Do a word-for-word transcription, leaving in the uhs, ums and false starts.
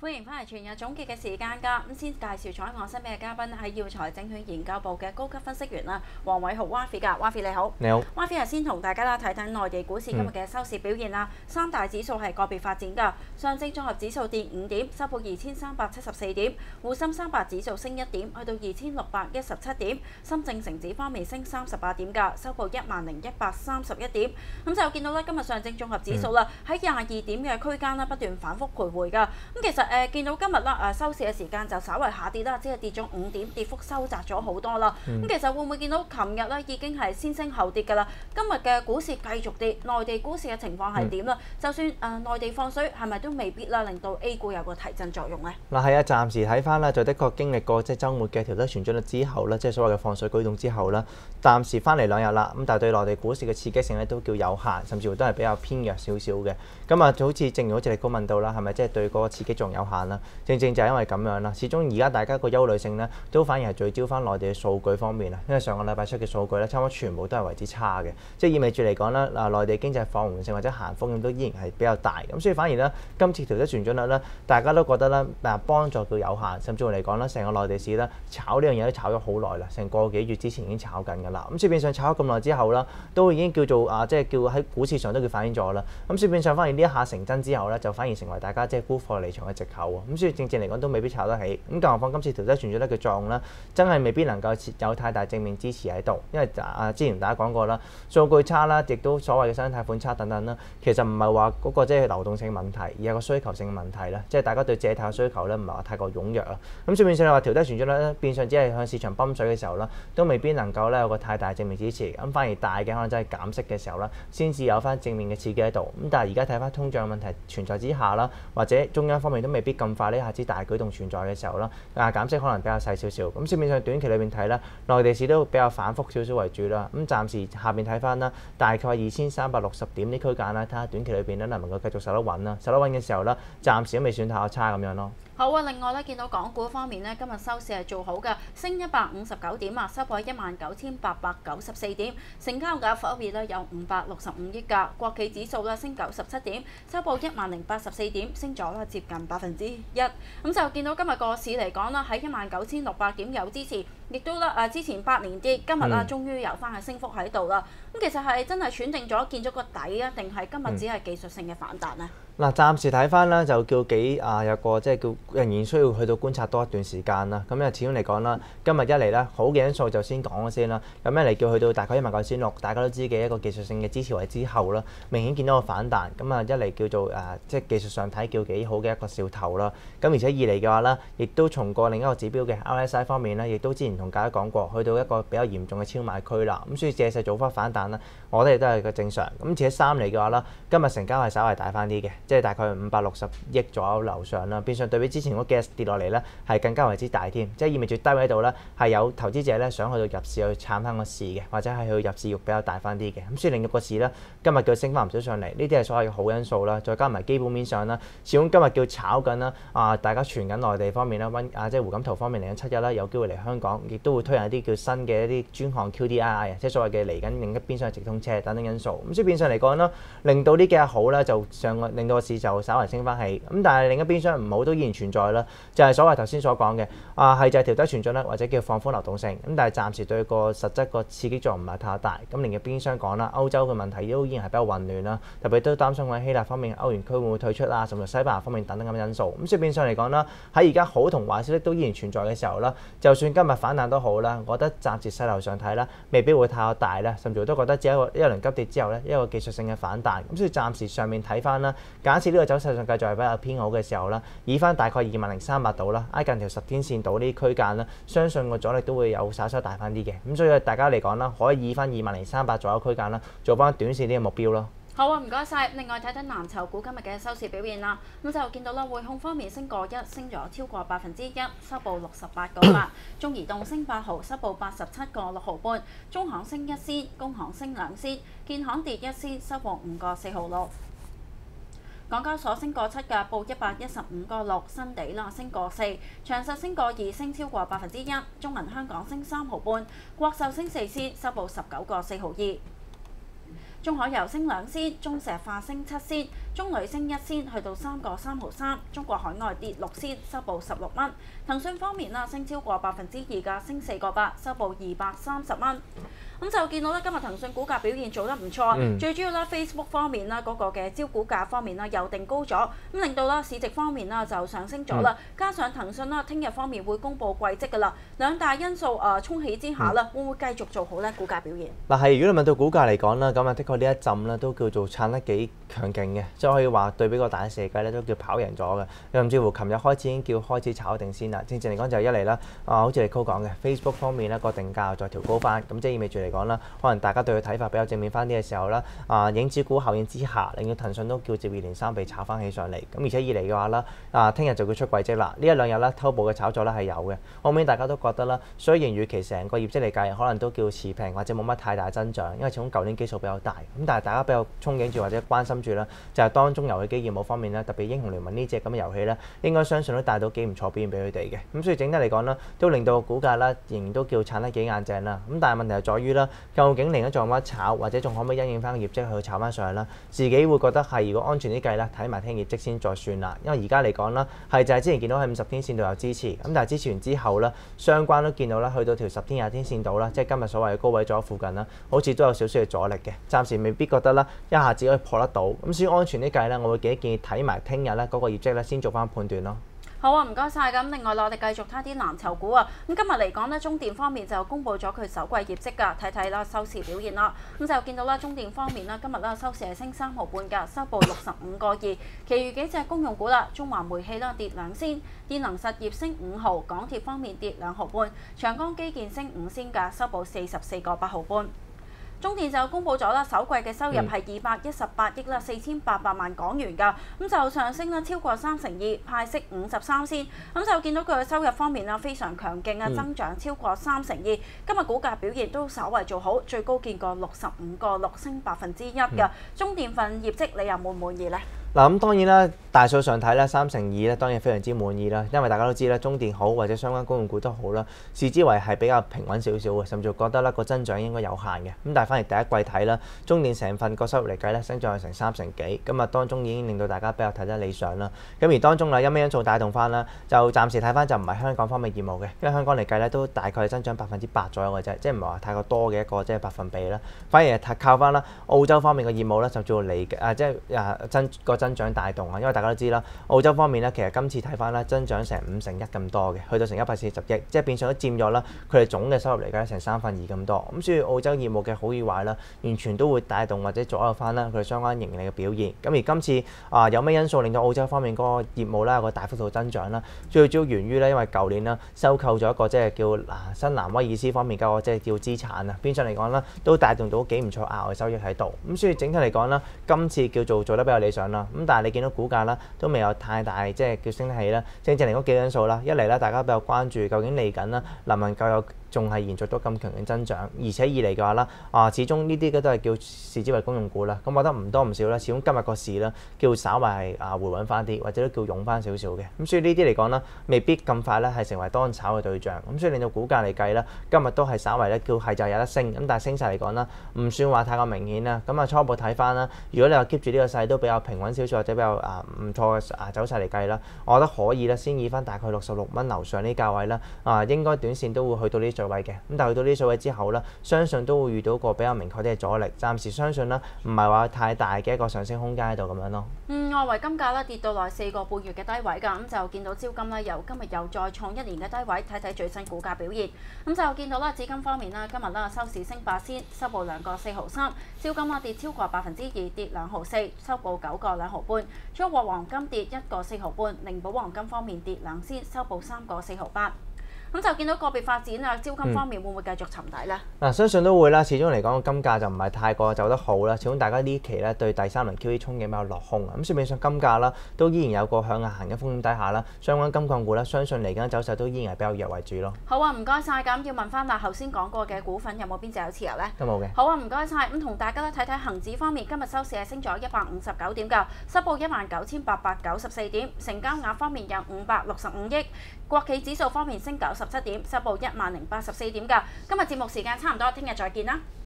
歡迎翻嚟全日總結嘅時間㗎，咁先介紹坐喺我身邊嘅嘉賓係耀才證券研究部嘅高級分析員啦，黃偉豪 Wafi 㗎 ，Wafi 你好。 你好。 Wafi 係先同大家啦睇睇內地股市今日嘅收市表現啦，嗯、三大指數係個別發展㗎，上證綜合指數跌五點，收報二千三百七十四點；滬深三百指數升一點，去到二千六百一十七點；深證成指方面升三十八點㗎，收報一萬零一百三十一點。咁就見到咧今日上證綜合指數啦喺廿二點嘅區間啦不斷反覆徘徊㗎，咁其實誒、呃、見到今日啦誒收市嘅時間就稍為下跌啦，只係跌咗五點，跌幅收窄咗好多啦。咁、嗯、其實會唔會見到琴日咧已經係先升後跌㗎啦？今日嘅股市繼續跌，內地股市嘅情況係點啦？嗯、就算誒、呃、內地放水，係咪都未必啦，令到 A 股有個提振作用咧？ 嗱係啊，暫時睇翻啦，就的確經歷過即係週末嘅調低存準率之後啦，即係所謂嘅放水舉動之後啦，暫時翻嚟兩日啦。咁但係對內地股市嘅刺激性咧都叫有限，甚至乎都係比較偏弱少少嘅。咁啊，就好似正如好似你高問到啦，係咪即係對嗰個刺激仲有限啦？正正就係因為咁樣啦，始終而家大家個憂慮性咧，都反而係聚焦翻內地嘅數據方面啊。因為上個禮拜出嘅數據咧，差唔多全部都係為之差嘅，即係意味住嚟講咧，嗱內地經濟放緩性或者行風險都依然係比較大。咁所以反而咧，今次調低存準率咧，大家都覺得咧，嗱幫助叫有限，甚至乎嚟講咧，成個內地市咧炒呢樣嘢都炒咗好耐啦，成個幾月之前已經炒緊㗎啦。咁所以變相炒咗咁耐之後啦，都已經叫做啊，即係叫喺股市上都叫反映咗啦。咁所以變相反而呢一下成真之後咧，就反而成為大家即係沽貨離場嘅藉口喎。咁所以正正嚟講都未必炒得起。咁更何況今次調低存準率嘅作用咧，真係未必能夠有太大正面支持喺度。因為啊之前大家講過啦，數據差啦，亦都所謂嘅新貸款差等等啦，其實唔係話嗰個即係流動性問題，而係個需求性嘅問題啦。即係大家對借貸嘅需求咧，唔係話太過踴躍啊。咁所以變相你話調低存準率咧，變相只係向市場泵水嘅時候啦，都未必能夠咧有個太大正面支持。咁反而大嘅可能真係減息嘅時候啦，先至有翻正面嘅刺激喺度。咁但係而家睇翻通脹問題存在之下啦，或者中央方面都未必咁快呢下子大舉動存在嘅時候啦，啊減息可能比較細少少。咁市面上短期裏邊睇啦，內地市都比較反覆少少為主啦。咁暫時下邊睇翻啦，大概二千三百六十點呢區間啦，睇下短期裏邊咧能唔能夠繼續守得穩啦。守得穩嘅時候啦，暫時都未算太差咁樣咯。 好啊！另外咧，見到港股方面咧，今日收市係做好嘅，升一百五十九點啊，收報一萬九千八百九十四點，成交額方面咧有五百六十五億㗎。國企指數咧升九十七點，收報一萬零八十四點，升咗啦接近百分之一。咁就見到今日個市嚟講啦，喺一萬九千六百點有支持，亦都啦誒之前八年跌，今日啦終於有翻嘅升幅喺度啦。咁、嗯、其實係真係選定咗見咗個底啊，定係今日只係技術性嘅反彈呢？ 嗱、嗯，暫時睇翻啦，就叫幾啊有個即係叫仍然需要去到觀察多一段時間啦。咁因為始終嚟講啦，今日一嚟咧好嘅因素就先講咗先啦。咁一嚟叫去到大概一萬九千六，大家都知嘅一個技術性嘅支持位之後啦，明顯見到個反彈。咁啊一嚟叫做誒、啊、即係技術上睇叫幾好嘅一個兆頭啦。咁而且二嚟嘅話咧，亦都從過另一個指標嘅 R S I 方面咧，亦都之前同大家講過，去到一個比較嚴重嘅超賣區啦。咁所以借勢做翻反彈啦，我覺得亦都係個正常。咁而且三嚟嘅話啦，今日成交係稍為大翻啲嘅，即係大概五百六十億左右樓上啦。變相對比之前嗰幾日跌落嚟咧，係更加為之大添，即係意味住低位度咧係有投資者咧想去到入市去撐翻個市嘅，或者係去入市欲比較大翻啲嘅。咁所以令到個市咧今日叫升翻唔少上嚟，呢啲係所謂嘅好因素啦。再加埋基本面上啦，始終今日叫炒緊啦啊，大家傳緊內地方面啦，溫啊即係胡錦濤方面嚟緊七一啦，有機會嚟香港，亦都會推行一啲叫新嘅一啲專項 Q D I I 啊，即係所謂嘅嚟緊另一邊上直通車等等因素。咁所以變相嚟講啦，令到呢幾日好啦，就上個令到個市就稍為升翻起。咁但係另一邊廂唔好都依然存在啦，就係、是、所謂頭先所講嘅啊，係就係調低存準率或者叫放寬流動性。咁但係暫時對個實質個刺激作用唔係太大。咁另一邊廂講啦，歐洲嘅問題都依然係比較混亂啦，特別都擔心喺希臘方面歐元區會唔會退出啊，甚至西班牙方面等等咁嘅因素。咁所以變相嚟講啦，喺而家好同壞消息都依然存在嘅時候啦，就算今日反彈都好啦，我覺得暫時勢頭上睇啦，未必會太大啦，甚至乎都覺得只係一個一輪急跌之後咧，一個技術性嘅反彈。咁所以暫時上面睇翻啦，假設呢個走勢上繼續係比較偏好嘅時候啦，以翻大概二萬零三百度啦，挨近條十天線度呢啲區間啦，相信個阻力都會有稍稍大翻啲嘅。咁所以大家嚟講啦，可以以翻二萬零三百左右區間啦，做翻短線啲嘅目標咯。 好啊，唔該晒。另外睇睇藍籌股今日嘅收市表現啦，咁就見到啦，匯控方面升過一，升咗超過百分之一，收報六十八個八；中移動升八毫，收報八十七個六毫半；中行升一仙，工行升兩仙，建行跌一仙，收報五個四毫六。港交所升過七嘅，報一百一十五個六，新地啦升過四，長實升過二，升超過百分之一；中銀香港升三毫半，國壽升四仙，收報十九個四毫二。 中海油升兩仙，中石化升七仙，中鋁升一仙，去到三個三毫三。中國海外跌六仙，收報十六蚊。騰訊方面啦，升超過百分之二㗎，升四個八，收報二百三十蚊。咁就見到咧，今日騰訊股價表現做得唔錯，嗯、最主要咧 Facebook 方面啦，嗰、那個嘅招股價方面啦又定高咗，咁令到啦市值方面啦就上升咗啦。嗯、加上騰訊啦，聽日方面會公布季績㗎啦，兩大因素誒沖起之下啦，嗯、會唔會繼續做好咧股價表現？嗱係，如果你問到股價嚟講啦，咁啊的確呢一陣咧都叫做撐得幾強勁嘅，即係可以話對比個大市嚟計咧都叫跑贏咗嘅。甚至乎琴日開始已經叫開始炒定先啦。正正嚟講就係一嚟啦，啊好似你 Cole 講嘅 Facebook 方面咧個定價又再調高翻，咁即係意味住嚟講啦，可能大家對佢睇法比較正面翻啲嘅時候啦，啊影子股效應之下，令到騰訊都叫接二連三被炒翻起上嚟。咁而且二嚟嘅話啦，啊聽日就會出季績啦。呢一兩日咧偷步嘅炒作咧係有嘅。後面大家都覺得啦，雖然預期成個業績嚟計，可能都叫持平或者冇乜太大增長，因為始終舊年基數比較大。咁但係大家比較憧憬住或者關心住啦，就係、是、當中遊戲機業務方面咧，特別英雄聯盟呢隻咁嘅遊戲咧，應該相信都帶到幾唔錯表現俾佢哋嘅。咁所以整體嚟講啦，都令到股價啦仍然都叫撐得幾硬淨啦。咁但係問題係在於啦，究竟嚟緊仲有冇得炒，或者仲可唔可以因應翻個業績去炒翻上去啦？自己會覺得係如果安全啲計啦，睇埋聽業績先再算啦。因為而家嚟講啦，係就係之前見到喺五十天線度有支持，咁但係支持完之後啦，相關都見到啦，去到條十天廿天線度啦，即係今日所謂嘅高位咗附近啦，好似都有少少嘅阻力嘅。暫時未必覺得啦，一下子可以破得到。咁所以安全啲計咧，我會幾建議睇埋聽日咧嗰個業績咧，先做翻判斷咯。 好啊，唔該晒。咁另外我哋繼續睇啲藍籌股啊。咁今日嚟講呢，中電方面就公布咗佢首季業績㗎，睇睇啦收市表現啦。咁就見到啦，中電方面啦，今日啦收市係升三毫半㗎，收報六十五個二。其餘幾隻公用股啦，中華煤氣啦跌兩仙，電能實業升五毫，港鐵方面跌兩毫半，長江基建升五仙㗎，收報四十四個八毫半。中電就公布咗啦，首季嘅收入係二百一十八億啦，四千八百萬港元㗎，咁就上升啦超過三成二，派息五十三仙，咁就見到佢嘅收入方面啊非常強勁啊，增長超過三成二。今日股價表現都稍為做好，最高見過六十五個六，升百分之一㗎。中電份業績你又滿唔滿意呢？ 嗱咁當然啦，大數上睇咧三成二咧，當然非常之滿意啦。因為大家都知啦，中電好或者相關公用股都好啦，視之為係比較平穩少少嘅，甚至覺得咧個增長應該有限嘅。咁但係反而第一季睇啦，中電成份個收入嚟計咧，升咗係成三成幾，咁啊當中已經令到大家比較睇得理想啦。咁而當中啦，有咩因素帶動翻啦？就暫時睇翻就唔係香港方面業務嘅，因為香港嚟計咧都大概係增長百分之八左右嘅啫，即係唔係話太過多嘅一個即係百分比啦。反而係靠翻啦澳洲方面嘅業務咧，就叫嚟啊即係啊增個增長帶動啊。因為大家都知啦，澳洲方面咧，其實今次睇翻咧增長成五成一咁多嘅，去到成一百四十億，即係變相都佔咗啦佢哋總嘅收入嚟計成三分二咁多。咁所以澳洲業務嘅好與壞啦，完全都會帶動或者左右翻啦佢哋相關盈利嘅表現。咁而今次啊、呃、有咩因素令到澳洲方面嗰個業務咧有個大幅度增長啦？最主要源於咧，因為舊年啦收購咗一個即係叫嗱新南威爾斯方面嘅即係叫資產啊，變相嚟講啦都帶動到幾唔錯額外收益喺度。咁所以整體嚟講啦，今次叫做做得比較理想啦。咁但係你見到股價啦都未有太大即係叫升得起啦。正正嚟講幾個因素啦，一嚟啦大家比較關注究竟嚟緊啦能唔能夠有仲係延續到咁強勁增長，而且二嚟嘅話啦，啊始終呢啲都係叫視之為公用股啦。咁我覺得唔多唔少啦，始終今日個市啦叫稍為係啊回穩翻啲，或者都叫湧翻少少嘅。咁所以呢啲嚟講啦，未必咁快咧係成為當炒嘅對象。咁所以令到股價嚟計啦，今日都係稍為咧叫係就有得升，咁但係升勢嚟講啦，唔算話太過明顯啦。咁啊初步睇翻啦，如果你話 keep 住呢個勢都比較平穩少少，或者比較啊唔錯嘅啊走勢嚟計啦，我覺得可以啦，先以翻大概六十六蚊樓上呢價位啦，啊應該短線都會去到呢啲水位嘅。咁但係去到呢啲水位之後啦，相信都會遇到個比較明確啲嘅阻力。暫時相信啦，唔係話太大嘅一個上升空間喺度咁樣咯。 嗯，外圍金價咧跌到來四個半月嘅低位㗎，咁就見到招金咧由今日又再創一年嘅低位，睇睇最新股價表現。咁就見到啦，紫金方面啦，今日啦收市升八仙，收報兩個四毫三。招金啦跌超過百分之二，跌兩毫四，收報九個兩毫半。中國黃金跌一個四毫半，寧寶黃金方面跌兩仙，收報三個四毫八。咁就見到個別發展啊，招金方面會唔會繼續沉底呢？嗱、 嗯，相信都會啦。始終嚟講，金價就唔係太過走得好啦。始終大家呢期咧對第三輪 Q E 憧憬比較落空啊。咁所以上金價啦，都依然有個向下行嘅風險底下啦。相關金礦股咧，相信嚟緊走勢都依然係比較弱為主咯。 好啊，唔該晒。咁要問翻啦，頭先講過嘅股份有冇邊隻有持有呢？ 都冇嘅。 好啊，唔該晒。咁同大家咧睇睇恒指方面，今日收市係升咗一百五十九點㗎，收報一萬九千八百九十四點，成交額方面有五百六十五億。國企指數方面升九十七點，收報一萬零八十四點㗎。今日節目時間差唔多，聽日再見啦。